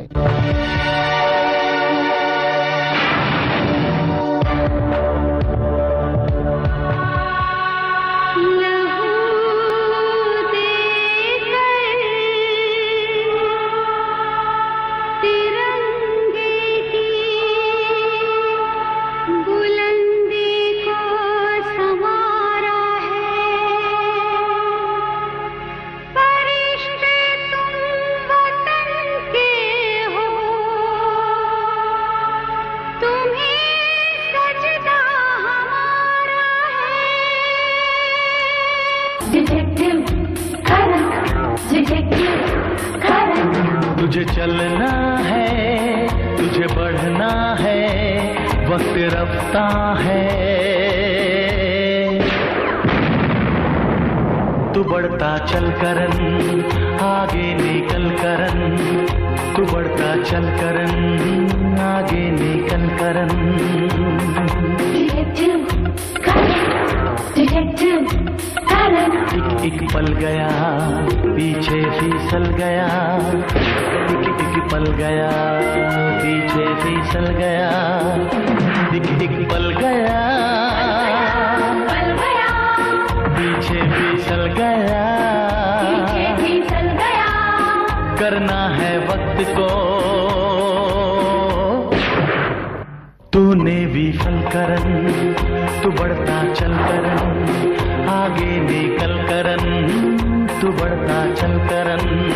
तुझे चलना है, तुझे बढ़ना है, वक्त रफ्ता है। तू बढ़ता चल करन, आगे निकल करन, तू बढ़ता चल करन, आगे निकल करन। एक पल गया, पीछे फिसल गया, एक पल गया, पीछे फिसल गया, एक पल गया, पीछे फिसल गया, करना है वक्त को तूने विफल करन, तू बढ़ता चल करन, आगे निकल करन, तू बढ़ता चल करन।